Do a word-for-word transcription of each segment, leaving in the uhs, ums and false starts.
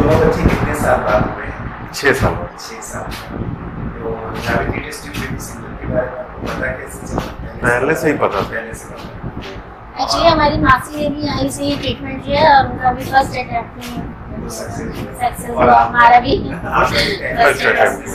दोनों बच्चे कितने साल बाद हुए हैं? छः साल बाद। छः साल। तो जावित्री टेस्ट ट्यूब सेंटर के बारे में आपको पता कैसे चला? पहले से ही पता था। पहले से पता। एक्चुअली हमारी मासी ने भी यहीं से ही ट्रीटमेंट किया और उनका भी फर्स्ट अटैम्प्ट में सक्सेस हुआ, हमारा भी फर्स्ट अटैम्प्ट।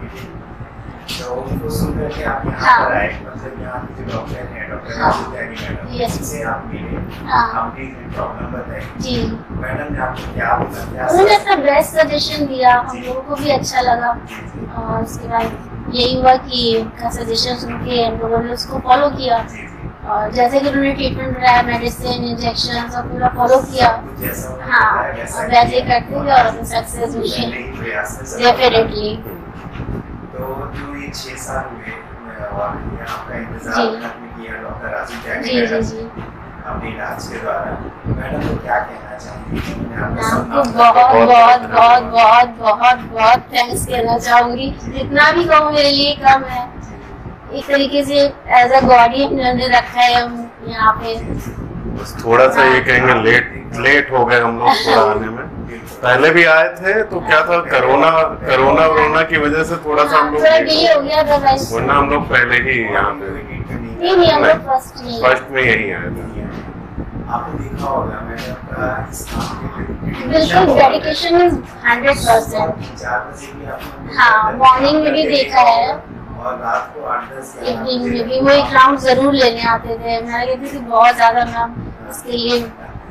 तो उनको सुनकर के आप यहाँ पर आए, मतलब यहाँ के जो डॉक्टर हैं, डॉक्टर राजुल त्यागी मैडम, जिनसे आप मिले, आपने प्रॉब्लम बताई जी। मैडम ने आपको क्या बोला? क्या उन्होंने अपना बेस्ट सजेशन दिया, हम लोगों को भी अच्छा लगा और उसके बाद यही हुआ कि उनका सजेशन सुन के हम लोगों ने उसको फॉलो किया और जैसे कि उन्होंने ट्रीटमेंट बनाया, मेडिसिन, इंजेक्शन सब पूरा फॉलो किया। हाँ, वैसे करते हुए और सक्सेस हुई डेफिनेटली। तो जो ये छह साल हुए और यहाँ का इंतजार आपने किया डॉक्टर राजुल त्यागी मैडम अपने इलाज के द्वारा, मैडम को क्या कहना चाहूँगी? आपको बहुत बहुत बहुत बहुत बहुत बहुत थैंक्स कहना चाहूँगी। जितना भी कहूँ मेरे लिए कम है। एक तरीके से एज अ गॉड ही हमने रखा है हम यहाँ पे। बस थोड़ा सा ये कहेंगे लेट लेट हो गए हम लोग थोड़ा आने में। पहले भी आए थे तो क्या था, कोरोना कोरोना वरोना की वजह से थोड़ा सा हम लोग डिले हो गया था, वरना हम लोग पहले ही यहाँ पे नहीं नहीं हम लोग फर्स्ट में फर्स्ट में यही आए थे। आपने देखा होगा मैडम का इस काम के बिल्कुल डेडिकेशन इज हंड्रेड परसेंट। चार बजे भी आपने हाँ, मॉर्निंग में भी देखा है और रात को आठ दस इवनिंग में भी वो एक राउंड जरूर लेने आते थे। मैं कहती थी बहुत ज्यादा मैम इसके लिए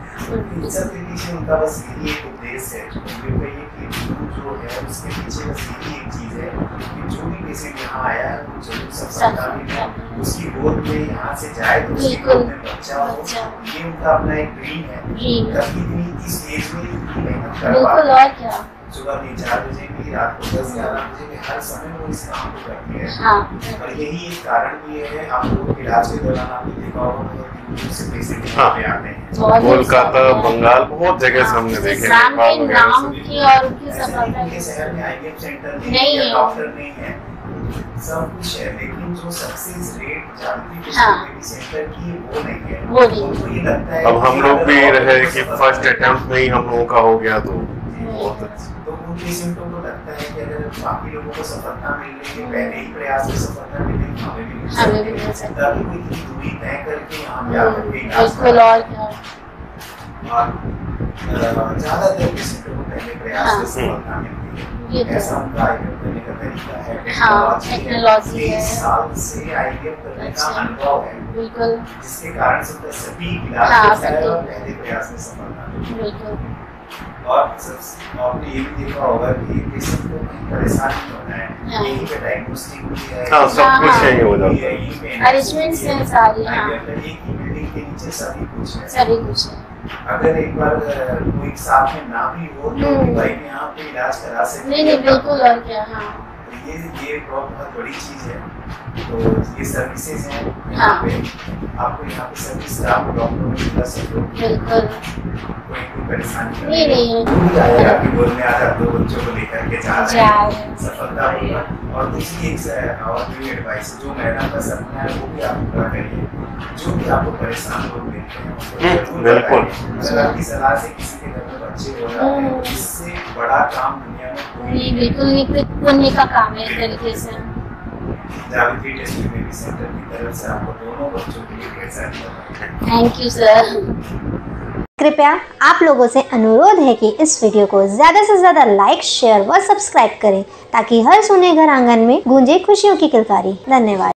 उनका बस यही एक उद्देश्य है कि जो है उसके पीछे बस यही एक चीज है कि जो भी पेशेंट यहाँ आया है वो जरूर सफलता मिले, उसकी गोद में यहाँ से जाए तो उसकी गोद में बच्चा हो। ये उनका अपना एक ड्रीम है। कभी भी इस एज में इतनी मेहनत कर बिल्कुल और क्या, सुबह तीन चार बजे भी, रात को दस ग्यारह बजे भी, हर समय वो इस काम को करती है। हाँ। और यही एक कारण भी है, आप लोगों के इलाज के दौरान आपने देखा होगा से पेशेंट यहाँ पे आते हैं। कोलकाता, बंगाल, बहुत जगह से हमने देखे नाम की और उनकी सफलता के शहर में आईवीएफ सेंटर नहीं है, डॉक्टर नहीं है, सब कुछ है, लेकिन जो सक्सेस रेट जावित्री सेंटर की वो नहीं है। वो नहीं लगता है अब हम लोग भी रहे कि फर्स्ट अटेम्प्ट में ही हम लोगों का हो गया तो बहुत अच्छा। तो उन पेशेंटों को लगता है कि अगर बाकी लोगों को सफलता मिल रही है, पहले ही प्रयास में सफलता मिल रही है, हमें भी मिल सकता है। तभी इतनी दूरी तय करके यहाँ पे आकर के बिल्कुल और क्या, और ज्यादातर पेशेंटों को पहले प्रयास में सफलता मिलती है। ऐसा उनका आईवीएफ करने का तरीका है, टेक्नोलॉजी है, साल से आईवीएफ करने का अनुभव है, बिल्कुल, जिसके कारण से उनका सटीक इलाज पहले प्रयास में सफलता मिलती है। और आपने ये भी देखा होगा कि पेशेंट को कहीं परेशानी होना है, यहीं पे डायग्नोस्टिक भी है, हाँ, सब कुछ यही हो जाता है, अरेंजमेंट्स हैं सारी, हाँ, एक ही बिल्डिंग के नीचे सभी कुछ है, सभी कुछ है। अगर एक बार कोई साथ में ना भी हो तो भाई यहाँ पे इलाज करा सकते। नहीं नहीं बिल्कुल और क्या, हाँ, ये ये बहुत बड़ी चीज है। तो ये सर्विसेज हैं यहाँ पे, आपको यहाँ पे सर्विस आपको डॉक्टरों में मिला सकते हो, बिल्कुल, कोई कोई परेशानी नहीं नहीं नहीं आएगा। आपकी गोद में आज आप दो बच्चों को लेकर के जा रहे हैं, सफलता होगा। और दूसरी एक और भी एडवाइस, जो मैडम का सपना है वो भी आप पूरा करिए। जो भी आपको परेशान लोग मिलते हैं बिल्कुल, अगर आपकी सलाह से किसी के घर में बच्चे हो जाते हैं, इससे बड़ा काम दुनिया में नहीं, बिल्कुल नहीं, पुण्य का काम है एक तरीके से। जावित्री टेस्ट ट्यूब सेंटर की तरफ से आपको दोनों बच्चों के लिए ढेर सारी थैंक यू सर। कृपया आप लोगों से अनुरोध है कि इस वीडियो को ज़्यादा से ज़्यादा लाइक, शेयर व सब्सक्राइब करें ताकि हर सुने घर आंगन में गूंजे खुशियों की किलकारी। धन्यवाद।